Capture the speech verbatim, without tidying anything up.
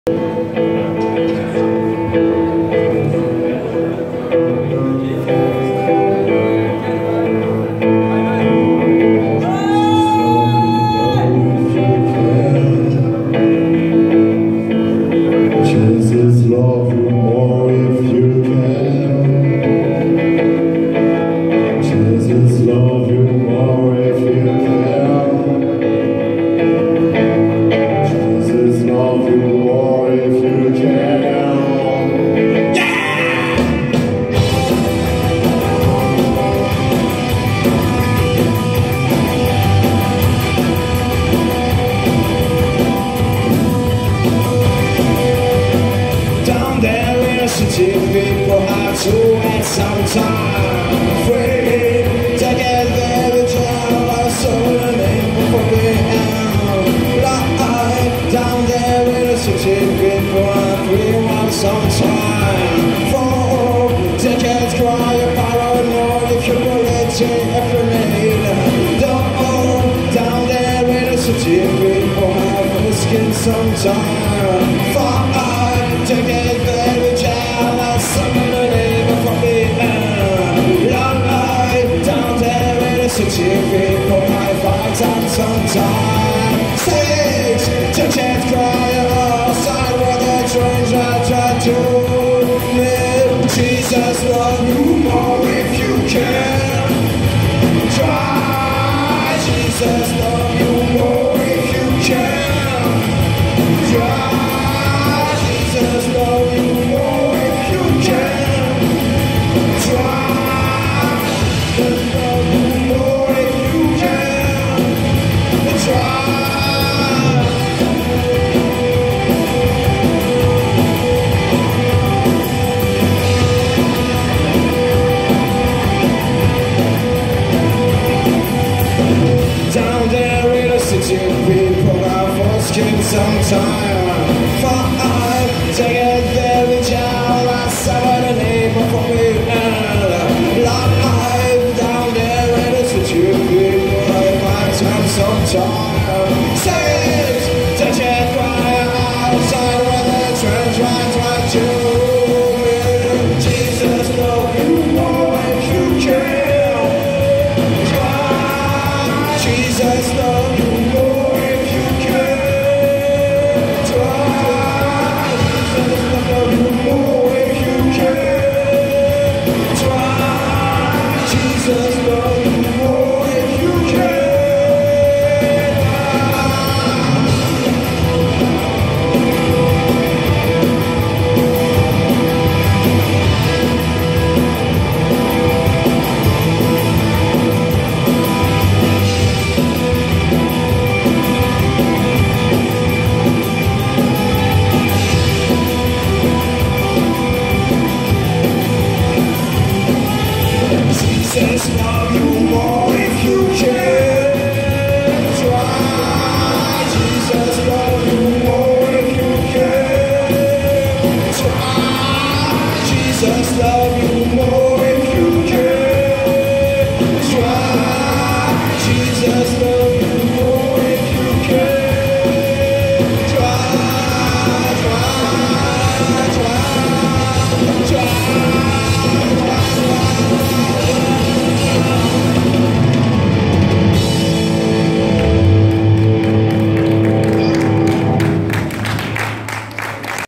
Jesus love you more if you can. Jesus love you more if you can. Jesus love you more if you can. People have to wait some time. Free together the child of Solomon before we end life. Down there in the city, people have free want some time. For tickets, cry your paranoid if you're bulleting every minute. Down there in the city, people have risking some time. For together the child of somebody before we end long life. Down there in the city, people might find time sometime. Six tickets cry outside where the trains are trying to live. Jesus love you more if you can.